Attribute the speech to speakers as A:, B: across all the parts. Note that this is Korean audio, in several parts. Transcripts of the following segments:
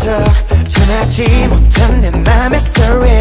A: 전하지 못한 내 맘의 story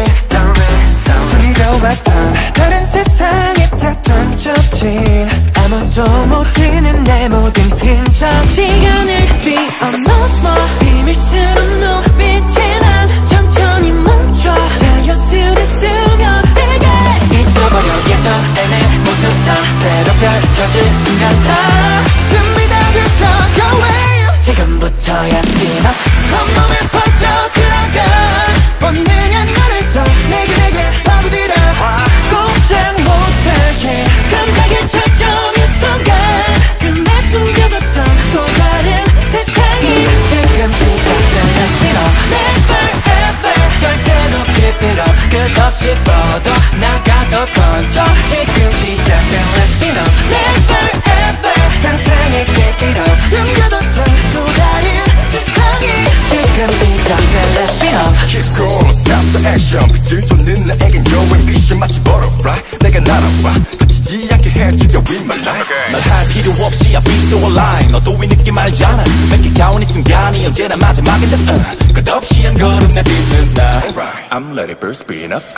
A: 숨겨왔던 다른 세상에 다 던져진 아무도 모르는 내 모든 흔적
B: 시간을 뛰어넘어 비밀스러운 눈빛에 난 천천히 멈춰 자연스레 스며들게
A: 잊어버려 예전의 내 모습 다 새로 펼쳐질 순간 다 준비 다 됐어 go away 지금부터야 뛰어 온몸에 퍼져 들어가 본능한 나를 더 내게 파고들어 꼼짝 못하게
B: 감각에 젖어있는 순간 끝내 숨겨뒀던 또 다른 세상이
A: 지금 시작된 Let's get up
B: Never ever
A: 절대로 keep it up 끝없이 뻗어 나가도 던져 지금 시작된 Let's get up
B: Never ever
A: 상상에 take it up 숨겨뒀던 또 다른 세상이 지금 시작된 Let's get up
C: Keep going, stop the action 빛을 쫓는 나에겐 your ambition 마치 butterfly 내가 날아와 다치지 않게 해주려 with my life
D: 넌 할 필요 없이 I feel so alive 너도 이 느낌 알잖아 맺게 가온 이 순간이 언제나 마지막인 듯 끝없이 한 걸음 내딛는 나
C: I'm ready for spin up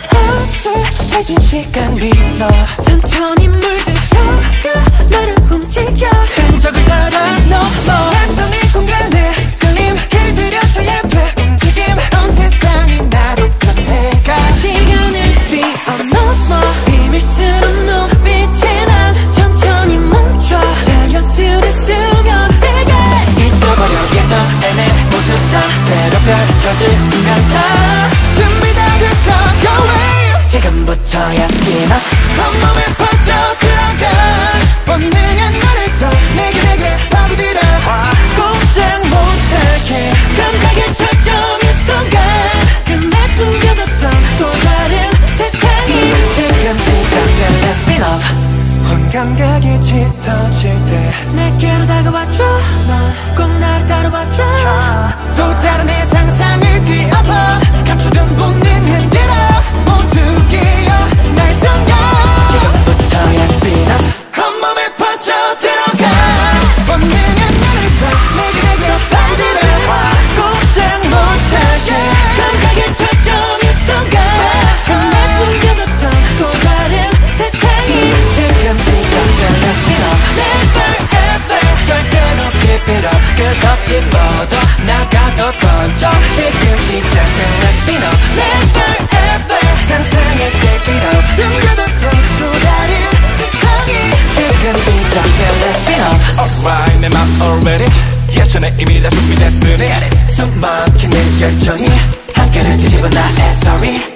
A: 어수해진 시간 위로
B: 천천히 물들어가 나를 움직여
A: 흔적을 따라 넘어 완성의 공간에 끌림 길들여줘야 돼 움직임 온 세상이 나로 변해가
B: 시간을 뛰어넘어 비밀스러운 눈빛에 난 천천히 멈춰 자연스레 스며들게
A: 잊어버려 예전의 내 모습 다 새로 펼쳐질 순간 다 준비 다 됐어 go away 지금부터야 뛰어 온몸에 퍼져 들어가 본능한 나를 더 내게 파고들어 꼼짝 못하게
B: 감각에 젖어있는 순간 끝내 숨겨뒀던 또 다른 세상이
A: 지금 시작된 Let's spin up 온 감각이 짙어질 때
B: 내게로 다가와줘 넌 꼭 나를 따라와줘
A: 또 다른 내 상상을 뒤엎어 감추던 본능 흔들어 모두 깨어 날 숨겨 지금부터야 spin up 온몸에 퍼져 들어가 본능한 나를 더 내게 파고들어 꼼짝 못하게
B: 감각에 젖어있는 순간 끝내 숨겨뒀던 또 다른 세상이
A: 지금 시작된 Let's spin up
B: Never ever
A: 절대로 keep it up 끝없이 뻗어 나가도 던져 지금 시작된 Let's spin up
B: Never ever
A: 상상에 take it up 숨겨뒀던 또 다른 세상이 지금 시작된 Let's spin up
D: Alright 내 맘 already 예전에 이미 다 준비됐으니
A: 숨 막힌 내 열정이 한결을 뒤집어 나의 sorry